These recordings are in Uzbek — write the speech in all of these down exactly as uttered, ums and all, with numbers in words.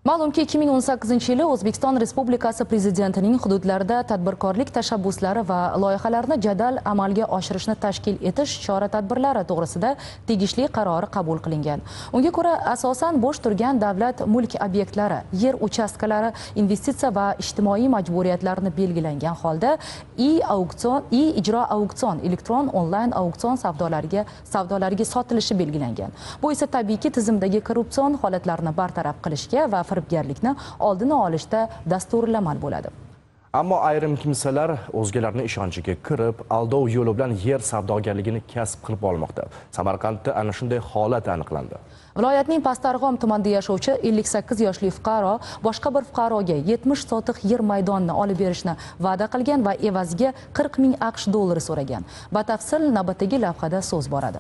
Ma'lumki ikki ming o'n sakkizinchi yili O'zbekiston Respublikasi Prezidentining hududlarda tadbirkorlik tashabbuslari va loyihalarini jadal amalga oshirishni tashkil etish chora-tadbirlari to'g'risida tegishli qarori qabul qilingan. Unga ko'ra, asosan bo'sh turgan davlat mulk obyektlari, yer uchastkalari, investitsiya va ijtimoiy majburiyatlarni belgilangan holda e-auksion, e-ijro auksion, elektron onlayn auksion savdolariga savdolariga sotilishi belgilangan. Bu esa tabiiyki tizimdagi korrupsion holatlarni bartaraf qilishga va firibgarlikni oldini olishda dasturlamal bo'ladi. Ammo ayrim kimsalar o'zgalarning ishonchiga kirib, aldov yo'li bilan yer savdogarligini kasb qilib olmoqda. Samarqandda ana shunday holat aniqlandi. Viloyatning Pastarg'om tumanida yashovchi ellik sakkiz yoshli fuqaro boshqa bir fuqaroga yetmish sotiq yer maydonini olib berishni va'da qilgan va evaziga qirq ming aqsh dollari so'ragan. Batafsil navbatdagi lavhada so'z boradi.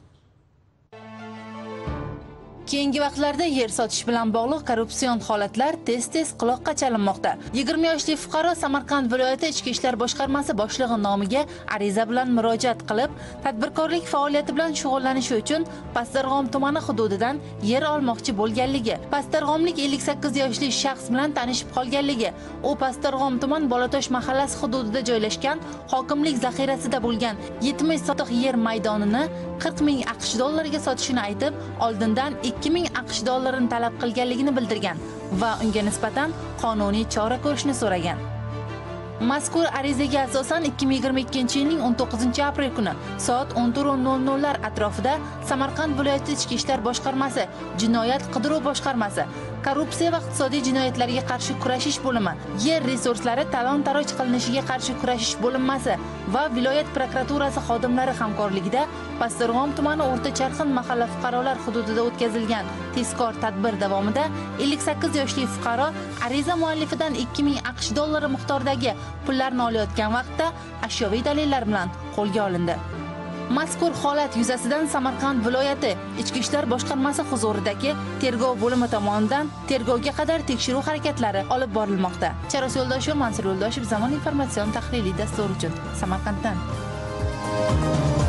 Keyingi vaqtlarda yer sotish bilan bog'liq korrupsion holatlar tez-tez quloqqa chalinmoqda. yigirma yoshli fuqaro Samarqand viloyati Ichki ishlar boshqarmasi boshlig'i nomiga ariza bilan murojaat qilib, tadbirkorlik faoliyati bilan shug'ullanishi uchun Pastarg'om tumani hududidan yer olmoqchi bo'lganligi, Pastarg'omlik ellik sakkiz yoshli shaxs bilan tanishib qolganligi, u Pastarg'om tuman Bolatosh mahallasi hududida joylashgan hokimlik zaxirasida bo'lgan yetmish sotiq yer maydonini qirq ming aqsh dollariga sotishini aytib, oldindan ikki ming aqsh dollarini talab qilganligini bildirgan va unga nisbatan qonuniy chora ko'rishni so'ragan. Mazkur arizaga asosan ikki ming yigirma ikkinchi yilning o'n to'qqizinchi aprel kuni soat o'n to'rt nol nol lar atrofida Samarqand viloyati Ichki ishlar boshqarmasi, Jinoyat qidiruv boshqarmasi, Korrupsiya va iqtisodiy jinoyatlarga qarshi kurashish bo'limi, yer resurslari talon-taroj qilinishiga qarshi kurashish bo'linmasi va viloyat prokuraturasi xodimlari hamkorligida Pastarg'om tumani O'rta Charxin mahalla fuqarolar hududida o'tkazilgan tezkor tadbir davomida ellik sakkiz yoshli fuqaro ariza muallifidan ikki ming aqsh dollari miqdoridagi pullarni olayotgan vaqtda ashyoviy dalillar bilan qo'lga olindi. Mazkur holat yuzasidan Samarqand viloyati Ichki ishlar boshqarmasi huzuridagi tergov bo'limi tomonidan tergovga qadar tekshiruv harakatlari olib borilmoqda. Charos Yo'ldoshev, Mansur Yo'ldoshev, Zamon informatsion tahliliy dasturi uchun Samarqanddan.